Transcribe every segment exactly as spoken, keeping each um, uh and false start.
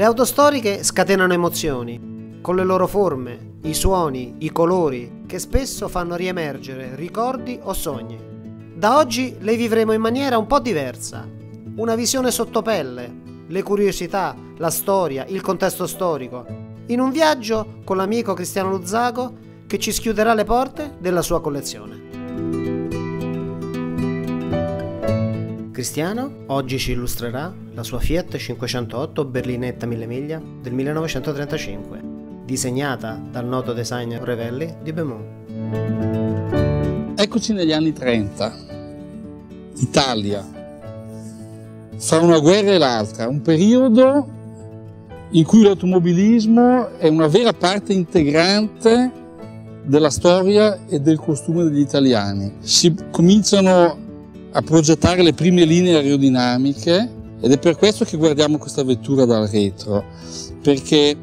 Le auto storiche scatenano emozioni, con le loro forme, i suoni, i colori, che spesso fanno riemergere ricordi o sogni. Da oggi le vivremo in maniera un po' diversa, una visione sottopelle, le curiosità, la storia, il contesto storico, in un viaggio con l'amico Cristiano Luzaco che ci schiuderà le porte della sua collezione. Cristiano oggi ci illustrerà la sua Fiat cinquecentootto berlinetta mille miglia del millenovecentotrentacinque, disegnata dal noto designer Revelli di Beaumont. Eccoci negli anni trenta, Italia, fra una guerra e l'altra, un periodo in cui l'automobilismo è una vera parte integrante della storia e del costume degli italiani. Si cominciano a progettare le prime linee aerodinamiche ed è per questo che guardiamo questa vettura dal retro, perché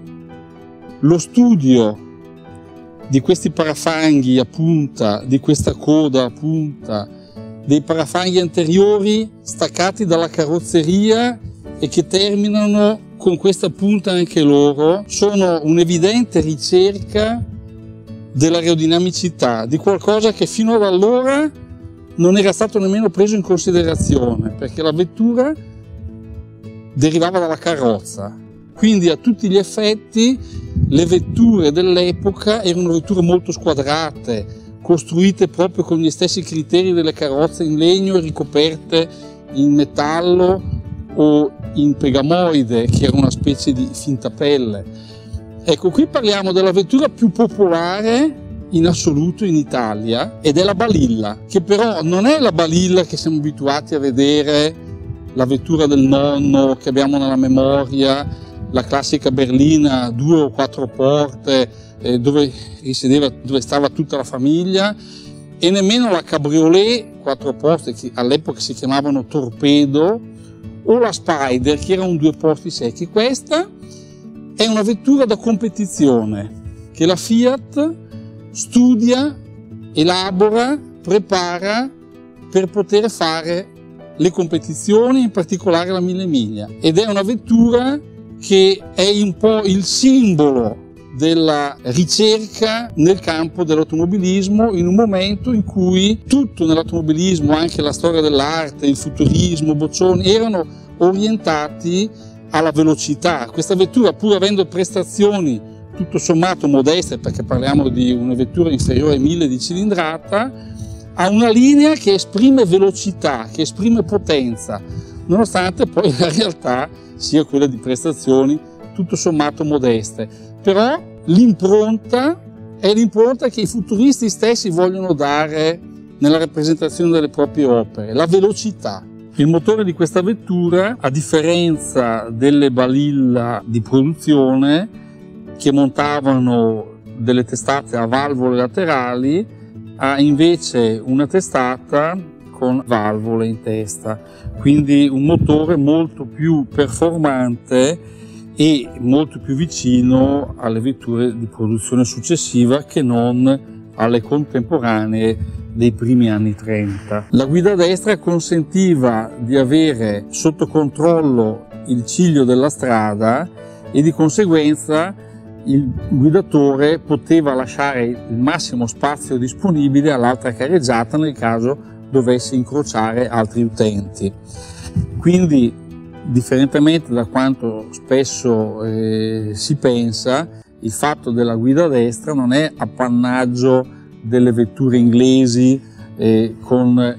lo studio di questi parafanghi a punta, di questa coda a punta, dei parafanghi anteriori staccati dalla carrozzeria e che terminano con questa punta anche loro, sono un'evidente ricerca dell'aerodinamicità, di qualcosa che fino ad allora non era stato nemmeno preso in considerazione, perché la vettura derivava dalla carrozza. Quindi a tutti gli effetti le vetture dell'epoca erano vetture molto squadrate, costruite proprio con gli stessi criteri delle carrozze in legno e ricoperte in metallo o in pegamoide, che era una specie di finta pelle. Ecco, qui parliamo della vettura più popolare in assoluto in Italia, ed è la Balilla, che però non è la Balilla che siamo abituati a vedere, la vettura del nonno che abbiamo nella memoria, la classica berlina due o quattro porte eh, dove risiedeva, dove stava tutta la famiglia, e nemmeno la cabriolet quattro posti che all'epoca si chiamavano torpedo, o la Spider che era un due posti secchi. Questa è una vettura da competizione che la Fiat studia, elabora, prepara per poter fare le competizioni, in particolare la mille miglia, ed è una vettura che è un po' il simbolo della ricerca nel campo dell'automobilismo, in un momento in cui tutto nell'automobilismo, anche la storia dell'arte, il futurismo, Boccioni, erano orientati alla velocità. Questa vettura, pur avendo prestazioni tutto sommato modeste, perché parliamo di una vettura inferiore ai mille di cilindrata, ha una linea che esprime velocità, che esprime potenza, nonostante poi la realtà sia quella di prestazioni tutto sommato modeste. Però l'impronta è l'impronta che i futuristi stessi vogliono dare nella rappresentazione delle proprie opere, la velocità. Il motore di questa vettura, a differenza delle Balilla di produzione, che montavano delle testate a valvole laterali, ha invece una testata con valvole in testa, quindi un motore molto più performante e molto più vicino alle vetture di produzione successiva che non alle contemporanee dei primi anni trenta. La guida a destra consentiva di avere sotto controllo il ciglio della strada e di conseguenza il guidatore poteva lasciare il massimo spazio disponibile all'altra carreggiata nel caso dovesse incrociare altri utenti. Quindi, differentemente da quanto spesso eh, si pensa, il fatto della guida a destra non è appannaggio delle vetture inglesi eh, con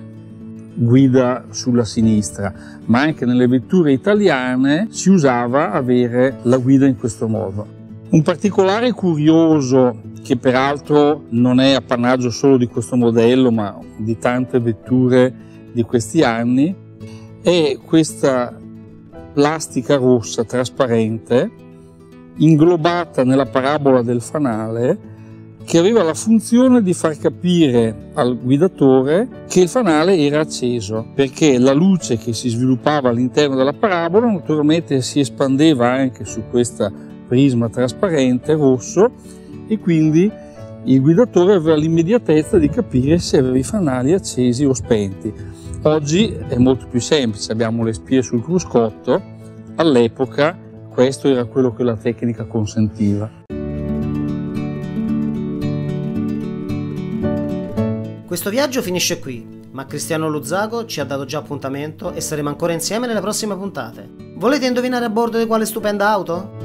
guida sulla sinistra, ma anche nelle vetture italiane si usava avere la guida in questo modo. Un particolare curioso, che peraltro non è appannaggio solo di questo modello ma di tante vetture di questi anni, è questa plastica rossa trasparente inglobata nella parabola del fanale, che aveva la funzione di far capire al guidatore che il fanale era acceso, perché la luce che si sviluppava all'interno della parabola naturalmente si espandeva anche su questa prisma trasparente rosso, e quindi il guidatore aveva l'immediatezza di capire se aveva i fanali accesi o spenti. Oggi è molto più semplice, abbiamo le spie sul cruscotto, all'epoca questo era quello che la tecnica consentiva. Questo viaggio finisce qui, ma Cristiano Luzago ci ha dato già appuntamento e saremo ancora insieme nelle prossime puntate. Volete indovinare a bordo di quale stupenda auto?